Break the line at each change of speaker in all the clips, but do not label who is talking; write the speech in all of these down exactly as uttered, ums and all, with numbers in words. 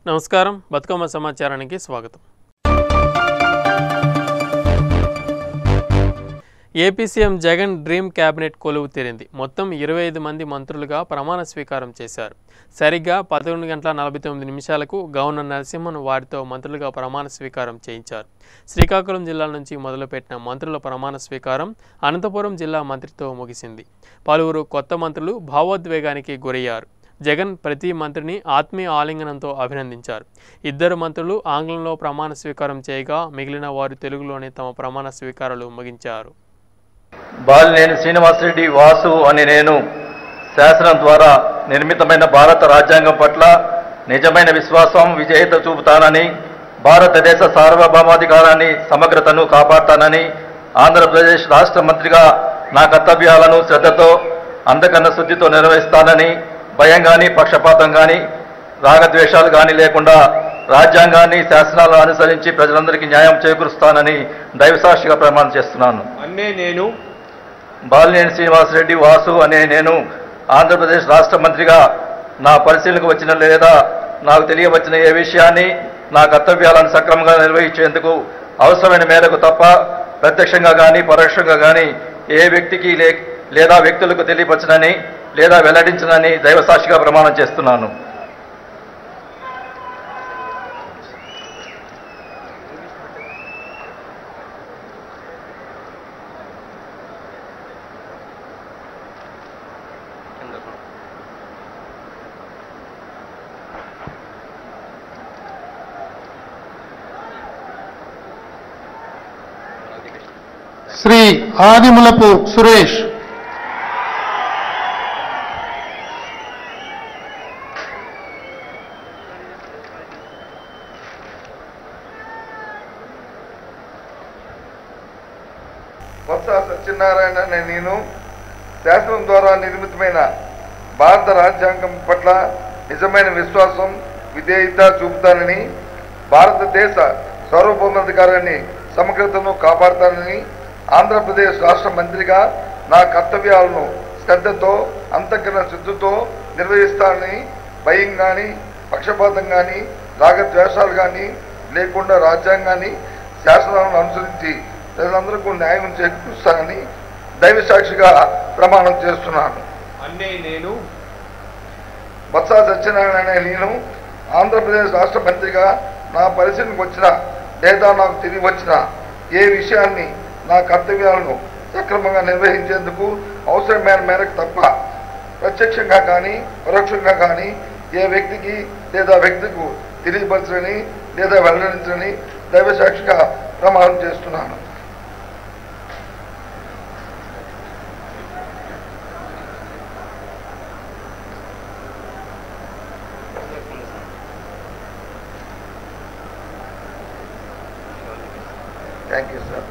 నమస్కారం బతుకమ్మ సమాచారానికి స్వాగతం. AP CM Jagan dream cabinet కొలువు తీరింది. మొత్తం ఇరవై ఐదు మంది మంత్రులుగా ప్రమాణ స్వీకారం చేశారు. సరిగ్గా పదకొండు గంటల నలభై తొమ్మిది నిమిషాలకు గవర్నర్ నరసింహన్ వారితో మంత్రులుగా ప్రమాణ స్వీకారం చేయించారు. శ్రీకాకుళం జిల్లా నుంచి మొదలుపెట్టిన మంత్రుల ప్రమాణ స్వీకారం అనంతపురం జిల్లా మంత్రితో ముగిసింది. పలువురు కొత్త మంత్రులు భావోద్వేగానికి గురయ్యారు. జగన్ ప్రతి మంత్రిని ఆత్మీయ ఆలింగనంతో అభినందించారు. ఇద్దరు మంత్రులు ఆంగ్లంలో ప్రమాణ స్వీకారం చేయగా మిగిలిన వారు తెలుగులోనే తమ ప్రమాణ స్వీకారాలు ముగించారు.
బాలినేని శ్రీనివాసరెడ్డి వాసు అని నేను శాసనం ద్వారా నిర్మితమైన భారత రాజ్యాంగం పట్ల నిజమైన విశ్వాసం విజేత చూపుతానని, భారతదేశ సార్వభౌమాధికారాన్ని సమగ్రతను కాపాడతానని, ఆంధ్రప్రదేశ్ రాష్ట్ర మంత్రిగా నా కర్తవ్యాలను శ్రద్ధతో అందకన్న శుద్ధితో నిర్వహిస్తానని, భయం కానీ పక్షపాతం కానీ రాగద్వేషాలు కానీ లేకుండా రాజ్యాంగాన్ని శాసనాలను అనుసరించి ప్రజలందరికీ న్యాయం చేకూరుస్తానని దైవసాక్షిగా ప్రమాణం చేస్తున్నాను.
అనే నేను
బాలినేని శ్రీనివాసరెడ్డి వాసు అనే నేను ఆంధ్రప్రదేశ్ రాష్ట్ర మంత్రిగా నా పరిశీలనకు వచ్చిన లేదా నాకు తెలియవచ్చిన ఏ విషయాన్ని నా కర్తవ్యాలను సక్రమంగా నిర్వహించేందుకు అవసరమైన మేరకు తప్ప ప్రత్యక్షంగా కానీ పరోక్షంగా కానీ ఏ వ్యక్తికి లేదా వ్యక్తులకు తెలియపరచనని లేదా వెల్లడించనని దైవసాక్షిగా ప్రమాణం చేస్తున్నాను.
శ్రీ ఆదిమూలపు సురేష్,
బొత్స సత్యనారాయణ అనే నేను శాసనం ద్వారా నిర్మితమైన భారత రాజ్యాంగం పట్ల నిజమైన విశ్వాసం విధేయత చూపుతానని, భారతదేశ సార్వభౌమాధికారాన్ని సమగ్రతను కాపాడుతానని, ఆంధ్రప్రదేశ్ రాష్ట్ర మంత్రిగా నా కర్తవ్యాలను శ్రద్ధతో అంతఃకరణ శుద్ధితో నిర్వహిస్తానని, భయం కానీ పక్షపాతం కానీ రాగద్వేషాలు కానీ లేకుండా రాజ్యాంగాన్ని శాసనాలను అనుసరించి ప్రజలందరికీ న్యాయం చేకూరుస్తానని దైవసాక్షిగా ప్రమాణం చేస్తున్నాను.
అనే నేను
బొత్స సత్యనారాయణ అనే నేను ఆంధ్రప్రదేశ్ రాష్ట్ర మంత్రిగా నా పరిశీలనకు వచ్చిన లేదా నాకు తిరిగి వచ్చిన ఏ విషయాన్ని నా కర్తవ్యాలను సక్రమంగా నిర్వహించేందుకు అవసరమైన మేరకు తప్ప ప్రత్యక్షంగా కానీ పరోక్షంగా కానీ ఏ వ్యక్తికి లేదా వ్యక్తికి తెలియపరచని లేదా వెల్లడించని దైవసాక్షిగా ప్రమాణం చేస్తున్నాను. Thank you sir.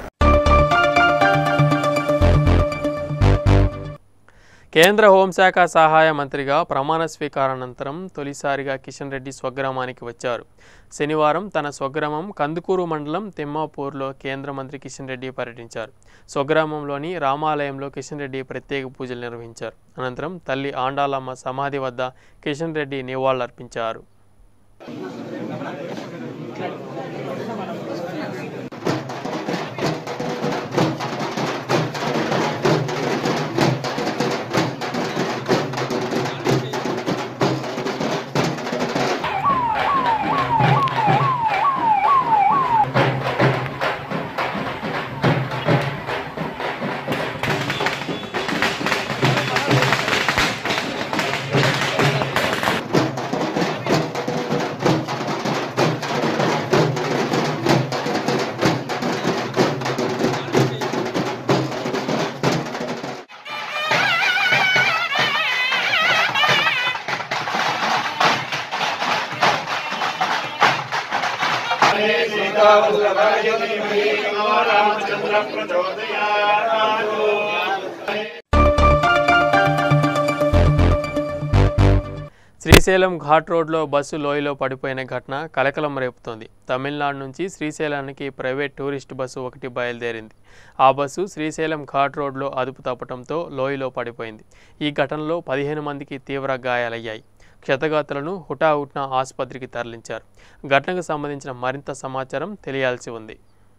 కేంద్ర హోంశాఖ సహాయ మంత్రిగా ప్రమాణ స్వీకారానంతరం తొలిసారిగా కిషన్ రెడ్డి స్వగ్రామానికి వచ్చారు. శనివారం తన స్వగ్రామం కందుకూరు మండలం తిమ్మాపూర్లో కేంద్ర మంత్రి కిషన్ రెడ్డి పర్యటించారు. స్వగ్రామంలోని రామాలయంలో కిషన్ రెడ్డి ప్రత్యేక పూజలు నిర్వహించారు. అనంతరం తల్లి ఆండాలమ్మ సమాధి వద్ద కిషన్ రెడ్డి నివాళులర్పించారు. శ్రీశైలం ఘాట్ రోడ్లో బస్సు లోయలో పడిపోయిన ఘటన కలకలం రేపుతోంది. తమిళనాడు నుంచి శ్రీశైలానికి ప్రైవేట్ టూరిస్ట్ బస్సు ఒకటి బయలుదేరింది. ఆ బస్సు శ్రీశైలం ఘాట్ రోడ్లో అదుపు తప్పడంతో లోయలో పడిపోయింది. ఈ ఘటనలో పదిహేను మందికి తీవ్ర గాయాలయ్యాయి. క్షతగాతులను హుటాహుటిన ఆసుపత్రికి తరలించారు. ఘటనకు సంబంధించిన మరింత సమాచారం తెలియాల్సి ఉంది.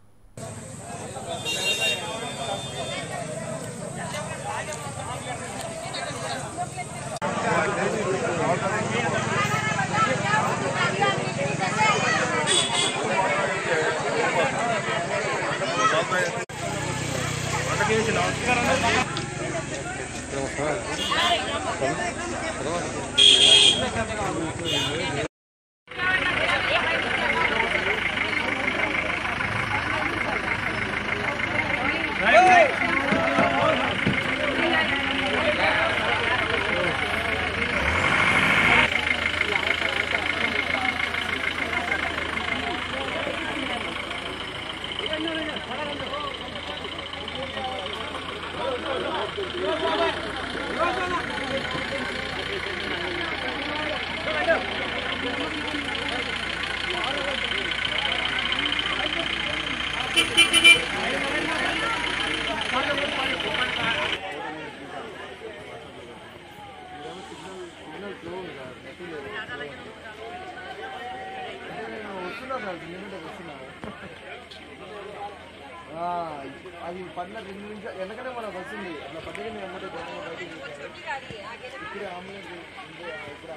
అది పడిన రెండు నిమిషాలు ఎందుకంటే మనకు వస్తుంది అట్లా పద్దెనిమిది నెంబర్ ఇప్పుడే ఆంబులెన్స్ ఇప్పుడు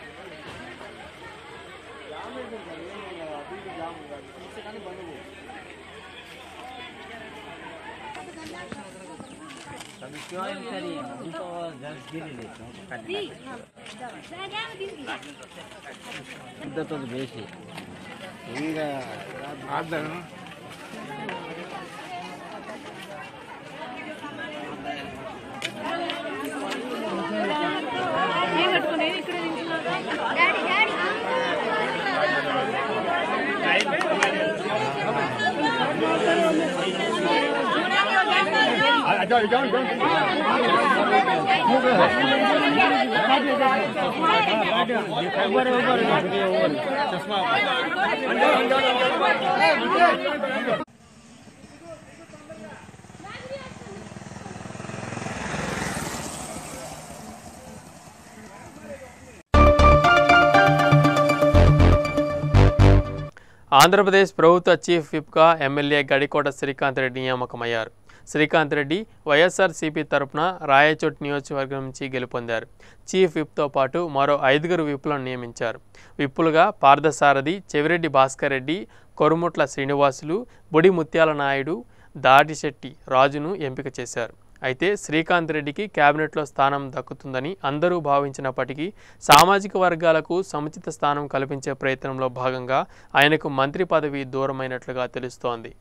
ఆంబులెన్స్ అభివృద్ధి జామ్ కాదు చూస్తే కానీ బంధు ಬೇಸಿ ಈಗ ಆದ
ఆంధ్రప్రదేశ్ ప్రభుత్వ చీఫ్ విప్గా ఎమ్మెల్యే గడికోట శ్రీకాంత్ రెడ్డి నియామకమయ్యారు. శ్రీకాంత్ రెడ్డి వైఎస్ఆర్సీపీ తరపున రాయచోట్ నియోజకవర్గం నుంచి గెలుపొందారు. చీఫ్ విప్తో పాటు మరో ఐదుగురు విప్పులను నియమించారు. విప్పులుగా పార్థసారథి, చెవిరెడ్డి భాస్కర్ రెడ్డి, కొరుముట్ల శ్రీనివాసులు, బుడి ముత్యాల నాయుడు, దాటిశెట్టి రాజును ఎంపిక చేశారు. అయితే శ్రీకాంత్ రెడ్డికి కేబినెట్లో స్థానం దక్కుతుందని అందరూ భావించినప్పటికీ సామాజిక వర్గాలకు సముచిత స్థానం కల్పించే ప్రయత్నంలో భాగంగా ఆయనకు మంత్రి పదవి దూరమైనట్లుగా తెలుస్తోంది.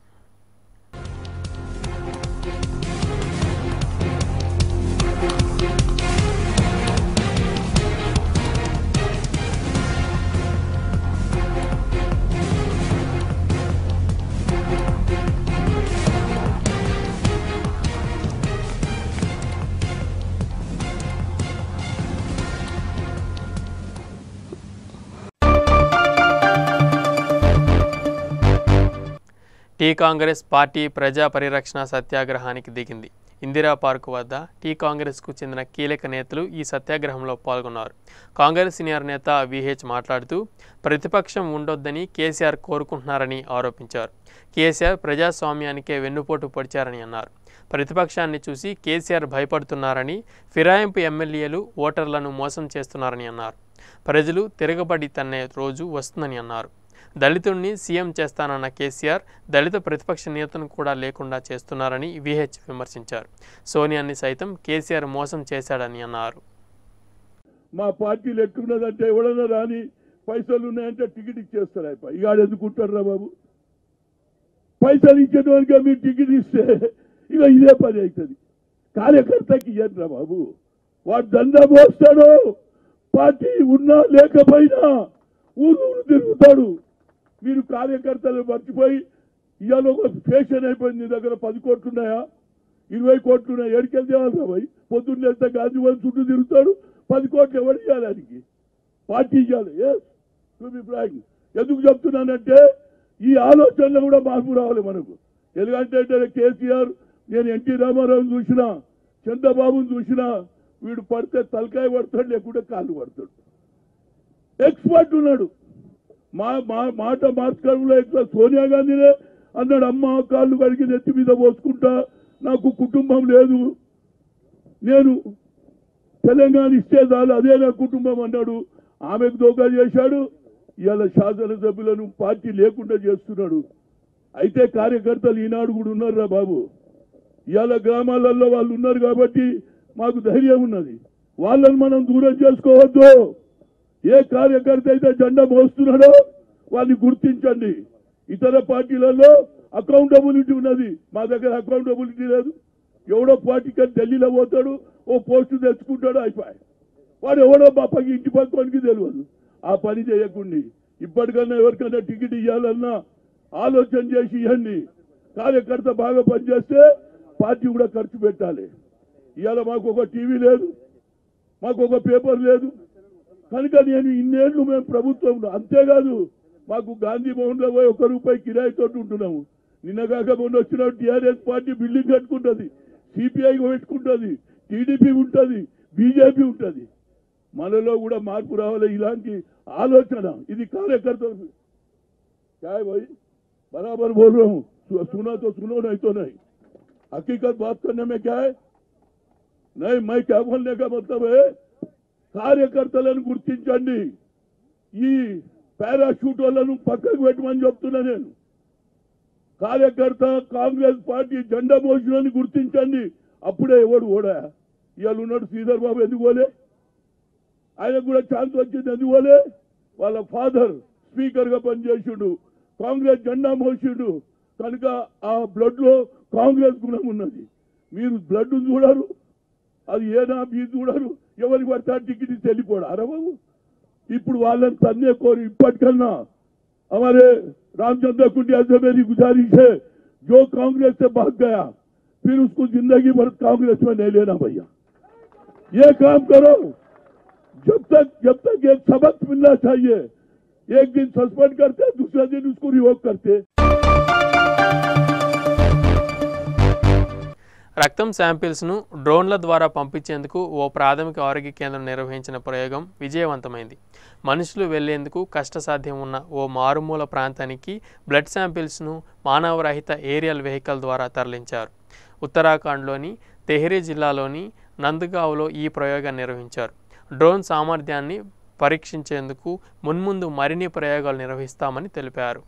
టీ కాంగ్రెస్ పార్టీ ప్రజా పరిరక్షణ సత్యాగ్రహానికి దిగింది. ఇందిరా పార్కు వద్ద టీ కాంగ్రెస్కు చెందిన కీలక నేతలు ఈ సత్యాగ్రహంలో పాల్గొన్నారు. కాంగ్రెస్ సీనియర్ నేత విహెచ్ మాట్లాడుతూ ప్రతిపక్షం ఉండొద్దని కేసీఆర్ కోరుకుంటున్నారని ఆరోపించారు. కేసీఆర్ ప్రజాస్వామ్యానికే వెన్నుపోటు పొడిచారని అన్నారు. ప్రతిపక్షాన్ని చూసి కేసీఆర్ భయపడుతున్నారని, ఫిరాయింపు ఎమ్మెల్యేలు ఓటర్లను మోసం చేస్తున్నారని అన్నారు. ప్రజలు తిరగబడి తన్నే రోజు వస్తుందని అన్నారు. దళితుడిని సీఎం చేస్తానన్న కేసీఆర్ దళిత ప్రతిపక్ష నేతను కూడా లేకుండా చేస్తున్నారని విహెచ్ విమర్శించారు. సోనియాని సైతం కేసీఆర్ మోసం చేశాడని అన్నారు.
మా పార్టీలు ఎట్టున్నదంటే ఎవడన్నా రాని పైసలు ఉన్నాయంటే టికెట్ ఇచ్చేస్తారు. అయిపోయి ఇక ఎందుకుంటారా బాబు? పైసలు ఇచ్చేటోనికే మీరు టికెట్ ఇస్తే ఇక ఇదే పని అవుతుంది. కార్యకర్తకి ఇయ్యరా బాబు, వాడు దందా పోస్తాడు. పార్టీ ఉన్నా లేకపోయినా ఊరు ఊరు తిరుగుతాడు. మీరు కార్యకర్తలు మర్చిపోయి ఇవాళ ఒక ఫ్యాషన్ అయిపోయింది. నీ దగ్గర పది కోట్లు ఉన్నాయా, ఇరవై కోట్లు ఉన్నాయా, ఎడికెళ్ళి తేవాలరా పోయి? పొద్దున్న వెళ్తే గాంధీ వాళ్ళు చుట్టూ తిరుగుతాడు. పది కోట్లు ఎవరు ఇవ్వాలి? ఆయనకి పార్టీ ఇవ్వాలి. Yes to be frank. ఎందుకు చెప్తున్నానంటే ఈ ఆలోచనలో కూడా మార్పు రావాలి మనకు. ఎందుకంటే కేసీఆర్, నేను ఎన్టీ రామారావుని చూసినా, చంద్రబాబుని చూసినా, వీడు పడితే తలకాయ పడతాడు, లేకుంటే కాళ్ళు పడతాడు. ఎక్స్పర్ట్ ఉన్నాడు. మా మాట మార్చడంలో ఎక్కువ సోనియా గాంధీనే అన్నాడు, అమ్మ కాళ్ళు కడిగి నెత్తి మీద పోసుకుంటా, నాకు కుటుంబం లేదు, నేను తెలంగాణ ఇస్తే చాలు అదే నా కుటుంబం అన్నాడు. ఆమెకు దోకా చేశాడు. ఇవాళ శాసనసభ్యులను పార్టీ లేకుండా చేస్తున్నాడు. అయితే కార్యకర్తలు ఈనాడు కూడా ఉన్నారురా బాబు. ఇవాళ గ్రామాలలో వాళ్ళు ఉన్నారు కాబట్టి మాకు ధైర్యం ఉన్నది. వాళ్ళని మనం దూరం చేసుకోవద్దు. ఏ కార్యకర్త అయితే జెండా మోస్తున్నాడో వాళ్ళని గుర్తించండి. ఇతర పార్టీలలో అకౌంటబిలిటీ ఉన్నది, మా దగ్గర అకౌంటబిలిటీ లేదు. ఎవడో పార్టీకి ఢిల్లీలో పోతాడు, ఓ పోస్టు తెచ్చుకుంటాడు, అయిపోయి వాడు ఎవడో మా పక్క ఇంటి పక్కనికి తెలియదు. ఆ పని చేయకండి. ఇప్పటికన్నా ఎవరికైనా టికెట్ ఇవ్వాలన్నా ఆలోచన చేసి ఇవ్వండి. కార్యకర్త బాగా పనిచేస్తే పార్టీ కూడా ఖర్చు పెట్టాలి. ఇవాళ మాకు ఒక టీవీ లేదు, మాకు ఒక పేపర్ లేదు కనుక నేను ఇన్నేళ్లు మేము ప్రభుత్వంలో, అంతేకాదు మాకు గాంధీ భవన్లో పోయి ఒక రూపాయి కిరాయితో ఉంటున్నాము. నిన్న కాక మొన్న వచ్చిన టీఆర్ఎస్ పార్టీ బిల్డింగ్ కట్టుకుంటుంది, సిపిఐ పెట్టుకుంటుంది, టీడీపీ ఉంటుంది, బీజేపీ ఉంటుంది. మనలో కూడా మార్పు రావాలి. ఇలాంటి ఆలోచన ఇది కార్యకర్తలు क्या है भाई बराबर बोल रहा हूँ, सुना तो सुनो नहीं तो नहीं. हकीकत बात करने में क्या है, नहीं मैं क्या बोलने का मतलब है, కార్యకర్తలను గుర్తించండి. ఈ పారాషూట్ వాళ్ళను పక్కకు పెట్టమని చెప్తున్నా నేను. కార్యకర్త కాంగ్రెస్ పార్టీ జెండా మోసినని గుర్తించండి. అప్పుడే ఎవడు ఓడా. ఇవాళ ఉన్నాడు శ్రీధర్ బాబు, ఎందుకు పోలే? ఆయనకు కూడా ఛాన్స్ వచ్చింది, ఎందుకు పోలే? వాళ్ళ ఫాదర్ స్పీకర్ గా పనిచేసిండు, కాంగ్రెస్ జెండా మోసిండు కనుక ఆ బ్లడ్ లో కాంగ్రెస్ గుణం ఉన్నది. మీరు బ్లడ్ చూడరు, అది ఏనా మీరు చూడరు, ఎవరికి పడతా టికెట్ వెళ్ళిపోడా అరే బాబు. ఇప్పుడు వాళ్ళని తన్నే కోరు. ఇప్పటికన్నా हमारे रामचंद्र कुंडिया से मेरी गुजारिश है, जो कांग्रेस से भाग गया फिर उसको जिंदगी भर कांग्रेस में नहीं लेना भैया. ये काम करो. जब तक जब तक एक सबक मिलना चाहिए. एक दिन सस्पेंड करते, दूसरे दिन उसको रिवोक करते.
రక్తం శాంపిల్స్ను డ్రోన్ల ద్వారా పంపించేందుకు ఓ ప్రాథమిక ఆరోగ్య కేంద్రం నిర్వహించిన ప్రయోగం విజయవంతమైంది. మనుషులు వెళ్లేందుకు కష్టసాధ్యం ఉన్న ఓ మారుమూల ప్రాంతానికి బ్లడ్ శాంపిల్స్ను మానవరహిత ఏరియల్ వెహికల్ ద్వారా తరలించారు. ఉత్తరాఖండ్లోని తెహ్రీ జిల్లాలోని నందగావ్లో ఈ ప్రయోగాన్ని నిర్వహించారు. డ్రోన్ సామర్థ్యాన్ని పరీక్షించేందుకు మున్ముందు మరిన్ని ప్రయోగాలు నిర్వహిస్తామని తెలిపారు.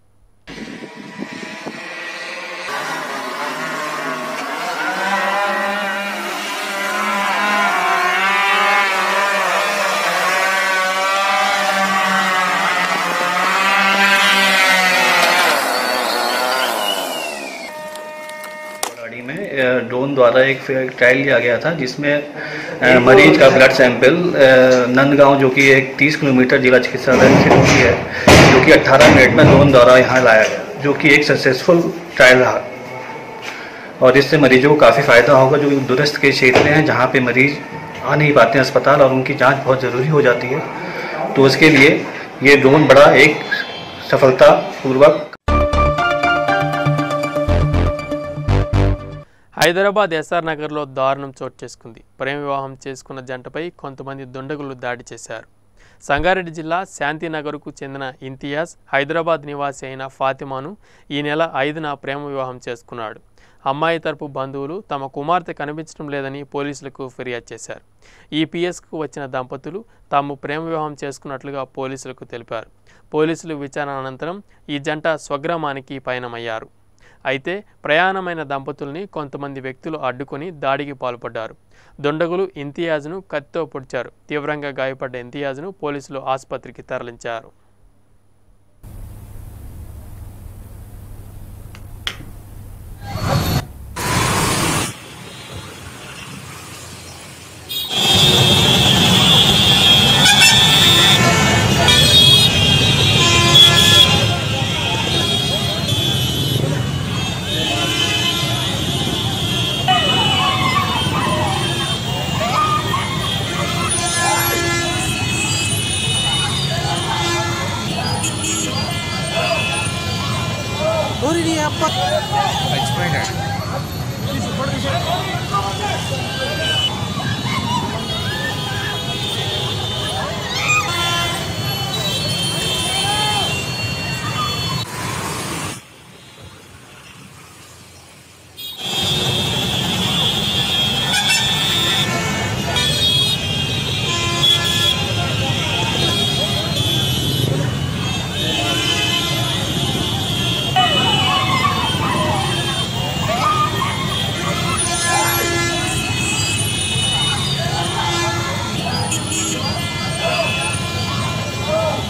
ड्रोन द्वारा एक ट्रायल लिया गया था जिसमें मरीज का ब्लड सैंपल नंदगांव जो कि एक तीस किलोमीटर जिला चिकित्सालय से दूरी है, जो कि अठारह मिनट में ड्रोन द्वारा यहाँ लाया गया, जो कि एक सक्सेसफुल ट्रायल रहा. और इससे मरीजों को काफ़ी फ़ायदा होगा जो दूरस्थ के क्षेत्र हैं जहाँ पे मरीज आ नहीं पाते हैं अस्पताल और उनकी जाँच बहुत ज़रूरी हो जाती है. तो उसके लिए ये ड्रोन बड़ा एक सफलतापूर्वक.
హైదరాబాద్ ఎస్ఆర్ నగర్లో దారుణం చోటు చేసుకుంది. ప్రేమ వివాహం చేసుకున్న జంటపై కొంతమంది దుండగులు దాడి చేశారు. సంగారెడ్డి జిల్లా శాంతినగర్కు చెందిన ఇంతియాజ్ హైదరాబాద్ నివాసి అయిన ఫాతిమాను ఈ నెల ఐదున ప్రేమ వివాహం చేసుకున్నాడు. అమ్మాయి తరపు బంధువులు తమ కుమార్తె కనిపించడం లేదని పోలీసులకు ఫిర్యాదు చేశారు. ఈ పిఎస్కు వచ్చిన దంపతులు తాము ప్రేమ వివాహం చేసుకున్నట్లుగా పోలీసులకు తెలిపారు. పోలీసులు విచారణ అనంతరం ఈ జంట స్వగ్రామానికి పయనమయ్యారు. అయితే ప్రయాణమైన దంపతుల్ని కొంతమంది వ్యక్తులు అడ్డుకొని దాడికి పాల్పడ్డారు. దుండగులు ఇంతియాజ్ను కత్తితో పొడిచారు. తీవ్రంగా గాయపడ్డ ఇంతియాజ్ను పోలీసులు ఆసుపత్రికి తరలించారు.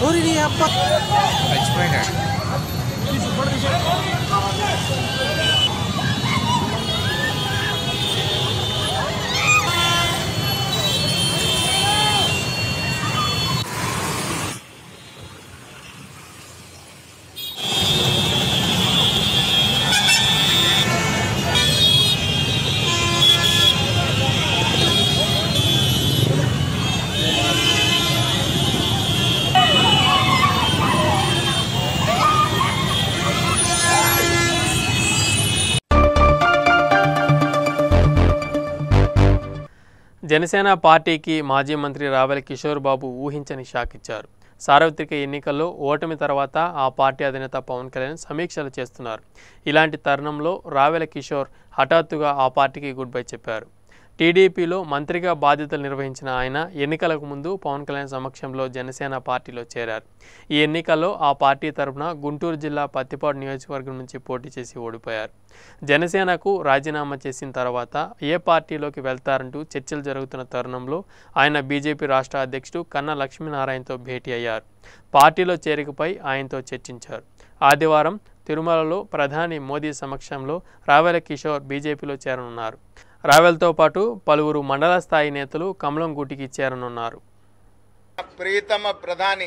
జనసేన పార్టీకి మాజీ మంత్రి రావెల కిషోర్ బాబు ఊహించని షాక్ ఇచ్చారు. సార్వత్రిక ఎన్నికల్లో ఓటమి తర్వాత ఆ పార్టీ అధినేత పవన్ కళ్యాణ్ సమీక్షలు చేస్తున్నారు. ఇలాంటి తరుణంలో రావెల కిషోర్ హఠాత్తుగా ఆ పార్టీకి గుడ్ బై చెప్పారు. టీడీపీలో మంత్రిగా బాధ్యతలు నిర్వహించిన ఆయన ఎన్నికలకు ముందు పవన్ కళ్యాణ్ సమక్షంలో జనసేన పార్టీలో చేరారు. ఈ ఎన్నికల్లో ఆ పార్టీ తరఫున గుంటూరు జిల్లా పత్తిపాడు నియోజకవర్గం నుంచి పోటీ చేసి ఓడిపోయారు. జనసేనకు రాజీనామా చేసిన తర్వాత ఏ పార్టీలోకి వెళ్తారంటూ చర్చలు జరుగుతున్న తరుణంలో ఆయన బీజేపీ రాష్ట్ర అధ్యక్షుడు కన్నా లక్ష్మీనారాయణతో భేటీ అయ్యారు. పార్టీలో చేరికపై ఆయనతో చర్చించారు. ఆదివారం తిరుమలలో ప్రధాని మోదీ సమక్షంలో రావెల కిషోర్ బీజేపీలో చేరనున్నారు. రావెల్తో పాటు పలువురు మండల స్థాయి నేతలు కమలం గూటికి చేరనున్నారు.
ప్రియతమ ప్రధాని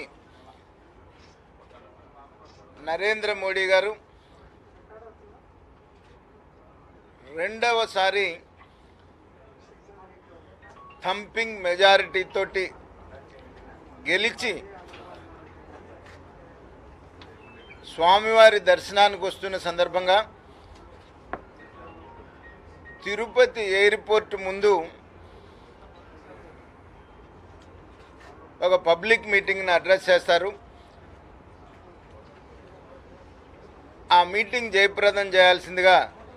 నరేంద్ర మోడీ గారు రెండవసారి థంపింగ్ మెజారిటీ తోటి గెలిచి స్వామివారి దర్శనానికి వస్తున్న సందర్భంగా తిరుపతి ఎయిర్పోర్ట్ ముందు ఒక పబ్లిక్ మీటింగ్ని అడ్రస్ చేస్తారు. ఆ మీటింగ్ జయప్రదం చేయాల్సిందిగా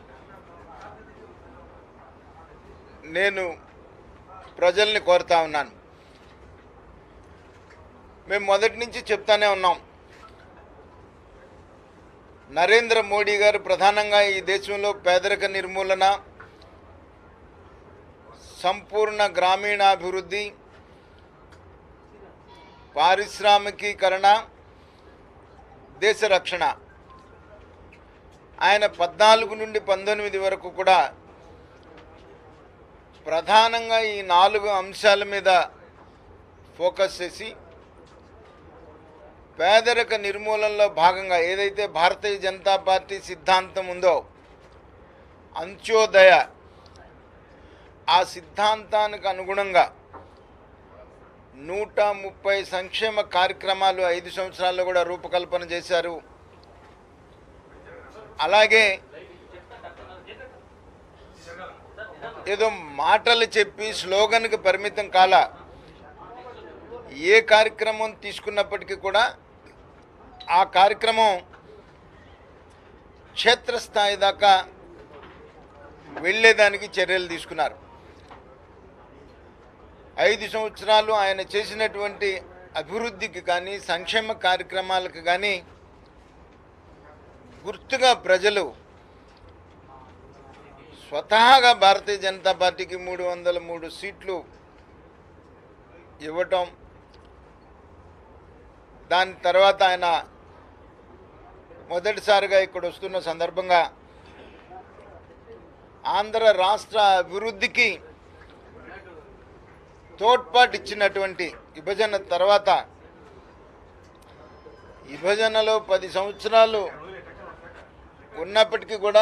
నేను ప్రజల్ని కోరుతా ఉన్నాను. మేము మొదటి నుంచి చెప్తానే ఉన్నాం, నరేంద్ర మోడీ గారు ప్రధానంగా ఈ దేశంలో పేదరిక నిర్మూలన, సంపూర్ణ గ్రామీణాభివృద్ధి, పారిశ్రామికీకరణ, దేశ రక్షణ, ఆయన పద్నాలుగు నుండి పంతొమ్మిది వరకు కూడా ప్రధానంగా ఈ నాలుగు అంశాల మీద ఫోకస్ చేసి పేదరిక నిర్మూలనలో భాగంగా ఏదైతే భారతీయ జనతా పార్టీ సిద్ధాంతం ఉందో అంత్యోదయ, ఆ సిద్ధాంతానికి అనుగుణంగా నూట ముప్పై సంక్షేమ కార్యక్రమాలు ఐదు సంవత్సరాల్లో కూడా రూపకల్పన చేశారు. అలాగే ఏదో మాటలు చెప్పి స్లోగన్కి పరిమితం కాల, ఏ కార్యక్రమం తీసుకున్నప్పటికీ కూడా ఆ కార్యక్రమం క్షేత్రస్థాయి దాకా వెళ్ళేదానికి చర్యలు తీసుకున్నారు. ఐదు సంవత్సరాలు ఆయన చేసినటువంటి అభివృద్ధికి కానీ సంక్షేమ కార్యక్రమాలకు కానీ గుర్తుగా ప్రజలు స్వతహాగా భారతీయ జనతా పార్టీకి మూడు వందల మూడు సీట్లు ఇవ్వటం, దాని తర్వాత ఆయన మొదటిసారిగా ఇక్కడ వస్తున్న సందర్భంగా ఆంధ్ర రాష్ట్ర అభివృద్ధికి తోడ్పాటు ఇచ్చినటువంటి విభజన తర్వాత విభజనలో పది సంవత్సరాలు ఉన్నప్పటికీ కూడా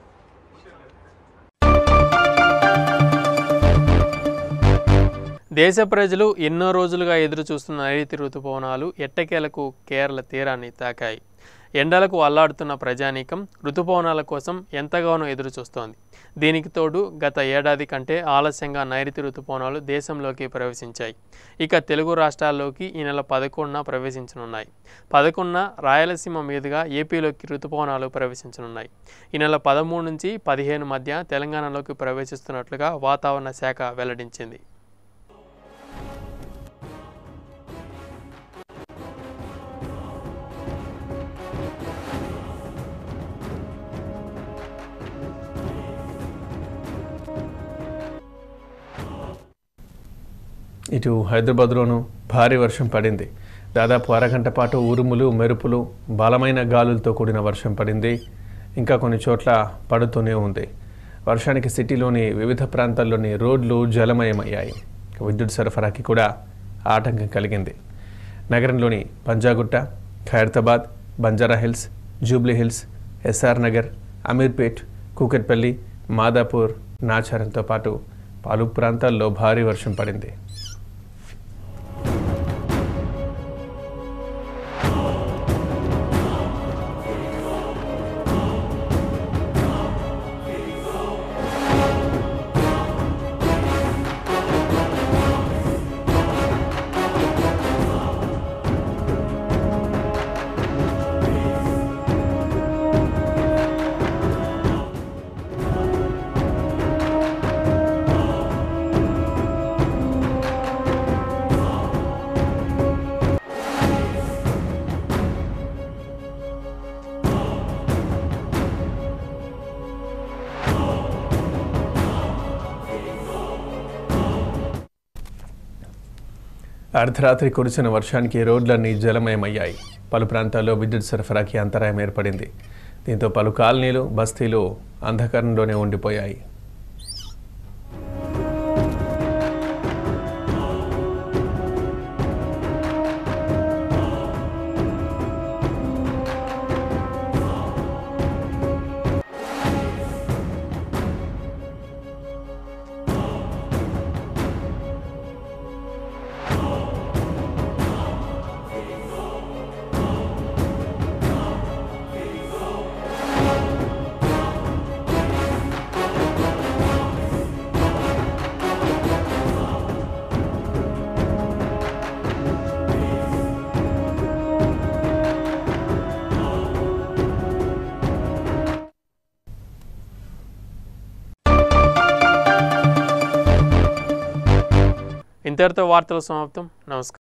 దేశ ప్రజలు ఎన్నో రోజులుగా ఎదురు చూస్తున్న నైరుతి రుతుపవనాలు ఎట్టకేలకు కేరళ తీరాన్ని తాకాయి. ఎండలకు అల్లాడుతున్న ప్రజానీకం రుతుపవనాల కోసం ఎంతగానో ఎదురు చూస్తోంది. దీనికి తోడు గత ఏడాది కంటే ఆలస్యంగా నైరుతి రుతుపవనాలు దేశంలోకి ప్రవేశించాయి. ఇక తెలుగు రాష్ట్రాల్లోకి ఈ నెల పదకొండున ప్రవేశించనున్నాయి. పదకొండున రాయలసీమ మీదుగా ఏపీలోకి రుతుపవనాలు ప్రవేశించనున్నాయి. ఈ నెల పదమూడు నుంచి పదిహేను మధ్య తెలంగాణలోకి ప్రవేశిస్తున్నట్లుగా వాతావరణ శాఖ వెల్లడించింది.
ఇటు హైదరాబాద్లోనూ భారీ వర్షం పడింది. దాదాపు అరగంట పాటు ఉరుములు మెరుపులు బలమైన గాలులతో కూడిన వర్షం పడింది. ఇంకా కొన్ని చోట్ల పడుతూనే ఉంది. వర్షానికి సిటీలోని వివిధ ప్రాంతాల్లోని రోడ్లు జలమయమయ్యాయి. విద్యుత్ సరఫరాకి కూడా ఆటంకం కలిగింది. నగరంలోని పంజాగుట్ట, ఖైరతాబాద్, బంజారాహిల్స్, జూబ్లీహిల్స్, ఎస్ఆర్ నగర్, అమీర్పేట్, కూకట్పల్లి, మాదాపూర్, నాచారంతో పాటు పలు ప్రాంతాల్లో భారీ వర్షం పడింది. అర్ధరాత్రి కురిసిన వర్షానికి రోడ్లన్నీ జలమయమయ్యాయి. పలు ప్రాంతాల్లో విద్యుత్ సరఫరాకి అంతరాయం ఏర్పడింది. దీంతో పలు కాలనీలు, బస్తీలు అంధకారంలోనే ఉండిపోయాయి.
ఇంతటితో వార్తలు సమాప్తం. నమస్కారం.